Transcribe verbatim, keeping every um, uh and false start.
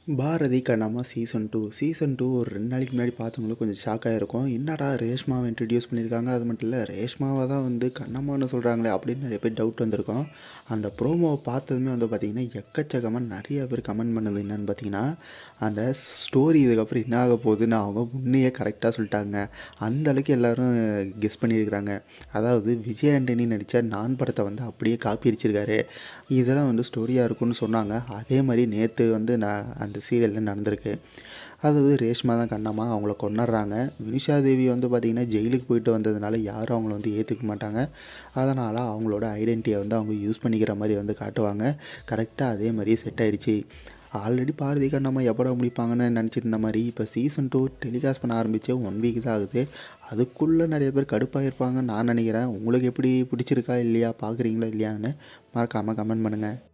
Bharathi Kannamma season two season two ஒரு ரெண்டு நாளைக்கு முன்னாடி பார்த்தவங்களுக்கு கொஞ்சம் ஷாக் ஆகிருக்கும். என்னடா ரேஷ்மாவை இன்ட்ரடியூஸ் பண்ணியிருக்காங்க, அது மட்டும் இல்லை ரேஷ்மாவை தான் வந்து கண்ணம்மான்னு சொல்கிறாங்களே அப்படின்னு நிறைய பேர் டவுட் வந்திருக்கும். அந்த ப்ரோமோவை பார்த்ததுமே வந்து பார்த்திங்கன்னா எக்கச்சக்கமாக நிறைய பேர் கமெண்ட் பண்ணது என்னென்னு பார்த்தீங்கன்னா, அந்த ஸ்டோரி இதுக்கப்புறம் என்ன ஆக போகுதுன்னு அவங்க முன்னையே கரெக்டாக சொல்லிட்டாங்க. அந்தளவுக்கு எல்லோரும் கெஸ் பண்ணியிருக்கிறாங்க. அதாவது விஜய் ஆண்டனி நடித்த நான் படத்தை வந்து அப்படியே காப்பி அடிச்சிருக்காரு, இதெல்லாம் வந்து ஸ்டோரியாக இருக்குன்னு சொன்னாங்க. அதே மாதிரி நேற்று வந்து நான் அந்த சீரியலில் நடந்திருக்கு. அதாவது ரேஷ்மா தான் கண்ணம்மா, அவங்கள கொன்னுடுறாங்க. வினிஷா தேவி வந்து பார்த்திங்கன்னா ஜெயிலுக்கு போயிட்டு வந்ததுனால யாரும் அவங்கள வந்து ஏற்றுக்க மாட்டாங்க. அதனால் அவங்களோட ஐடென்டிட்டியை வந்து அவங்க யூஸ் பண்ணிக்கிற மாதிரி வந்து காட்டுவாங்க. கரெக்டாக அதே மாதிரியே செட் ஆகிடுச்சு. ஆல்ரெடி பாரதி கண்ணம்மா எப்படா முடிப்பாங்கன்னு நினச்சிட்டு இருந்த மாதிரி இப்போ சீசன் டூ டெலிகாஸ்ட் பண்ண ஆரம்பித்து ஒன் வீக் தான் ஆகுது. அதுக்குள்ளே நிறைய பேர் கடுப்பாக இருப்பாங்கன்னு நான் நினைக்கிறேன். உங்களுக்கு எப்படி பிடிச்சிருக்கா இல்லையா, பார்க்குறீங்களா இல்லையான்னு மறக்காமல் கமெண்ட் பண்ணுங்கள்.